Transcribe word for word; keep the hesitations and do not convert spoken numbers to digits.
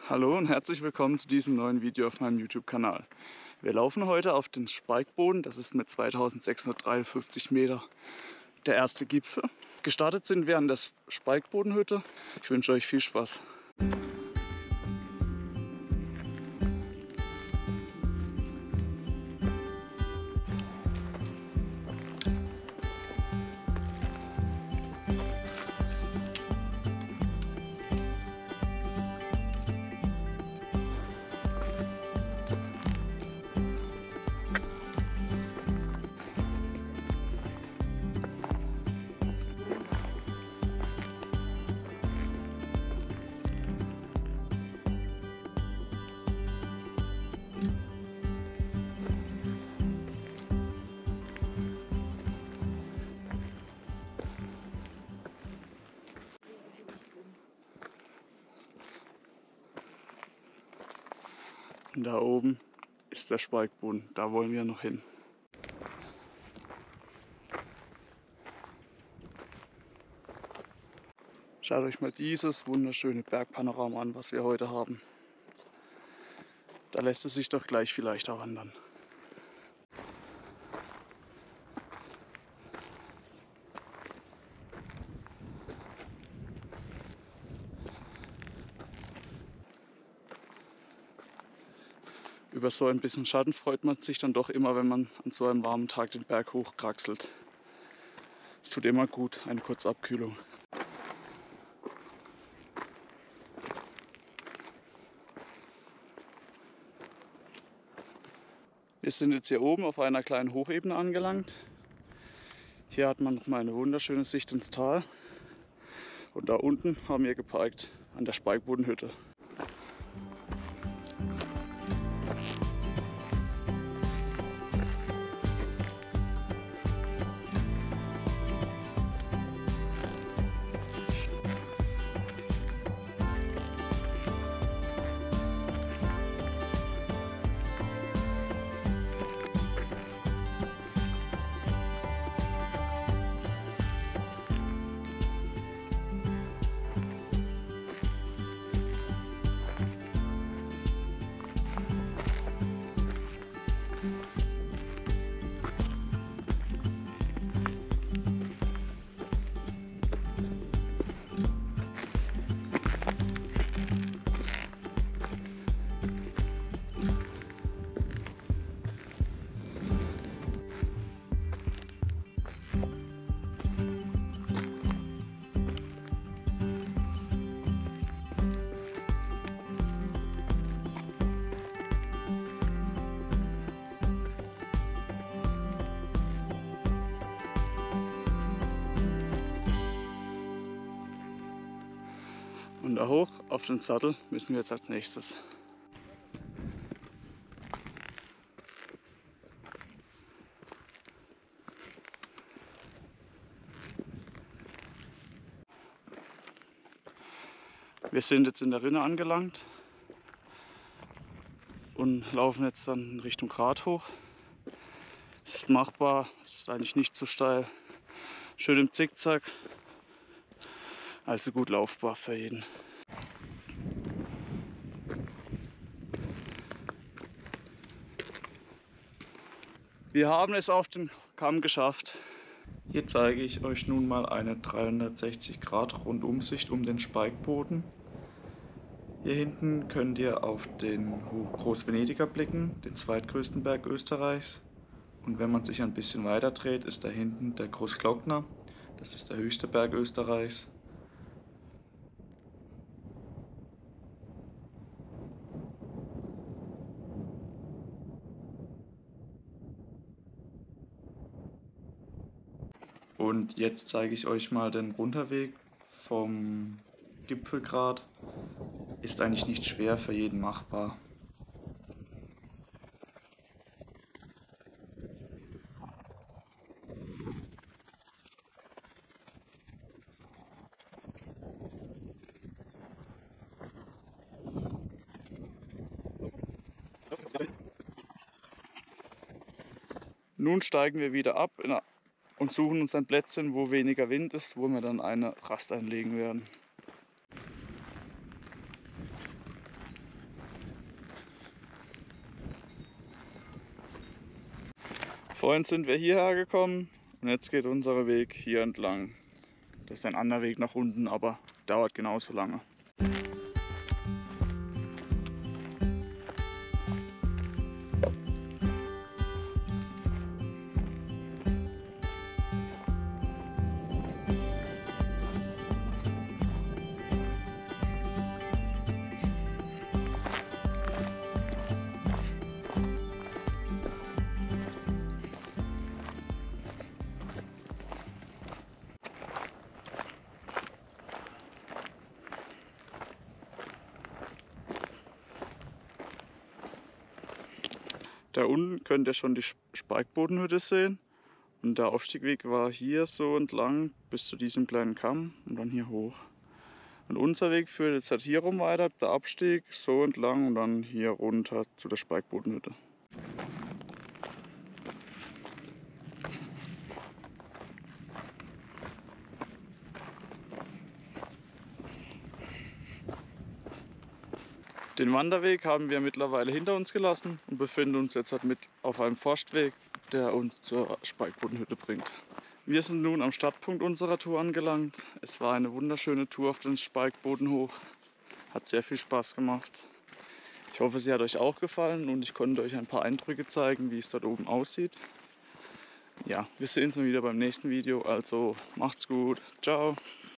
Hallo und herzlich willkommen zu diesem neuen Video auf meinem YouTube-Kanal. Wir laufen heute auf den Speichboden, das ist mit zweitausendsechshundertdreiundfünfzig Meter der erste Gipfel. Gestartet sind wir an der Speichbodenhütte. Ich wünsche euch viel Spaß. Und da oben ist der Speichboden, da wollen wir noch hin. Schaut euch mal dieses wunderschöne Bergpanorama an, was wir heute haben. Da lässt es sich doch gleich viel leichter wandern. Über so ein bisschen Schatten freut man sich dann doch immer, wenn man an so einem warmen Tag den Berg hochkraxelt. Es tut immer gut, eine kurze Abkühlung. Wir sind jetzt hier oben auf einer kleinen Hochebene angelangt. Hier hat man noch mal eine wunderschöne Sicht ins Tal. Und da unten haben wir geparkt an der Speichbodenhütte. Und da hoch auf den Sattel müssen wir jetzt als nächstes. Wir sind jetzt in der Rinne angelangt und laufen jetzt dann in Richtung Grat hoch. Es ist machbar, es ist eigentlich nicht zu steil, schön im Zickzack, also gut laufbar für jeden. Wir haben es auf den Kamm geschafft. Hier zeige ich euch nun mal eine dreihundertsechzig Grad Rundumsicht um den Speichboden. Hier hinten könnt ihr auf den Großvenediger blicken, den zweitgrößten Berg Österreichs. Und wenn man sich ein bisschen weiter dreht, ist da hinten der Großglockner. Das ist der höchste Berg Österreichs. Und jetzt zeige ich euch mal den Runterweg vom Gipfelgrat. Ist eigentlich nicht schwer, für jeden machbar. Nun steigen wir wieder ab und suchen uns ein Plätzchen, wo weniger Wind ist, wo wir dann eine Rast einlegen werden. Vorhin sind wir hierher gekommen und jetzt geht unser Weg hier entlang. Das ist ein anderer Weg nach unten, aber dauert genauso lange. Da unten könnt ihr schon die Speikbodenhütte sehen. Und der Aufstiegweg war hier so entlang bis zu diesem kleinen Kamm und dann hier hoch. Und unser Weg führt jetzt halt hier rum weiter, der Abstieg so entlang und dann hier runter zu der Speikbodenhütte. Den Wanderweg haben wir mittlerweile hinter uns gelassen und befinden uns jetzt halt mit auf einem Forstweg, der uns zur Speikbodenhütte bringt. Wir sind nun am Startpunkt unserer Tour angelangt. Es war eine wunderschöne Tour auf den Speikboden hoch. Hat sehr viel Spaß gemacht. Ich hoffe, sie hat euch auch gefallen und ich konnte euch ein paar Eindrücke zeigen, wie es dort oben aussieht. Ja, wir sehen uns mal wieder beim nächsten Video, also macht's gut, ciao!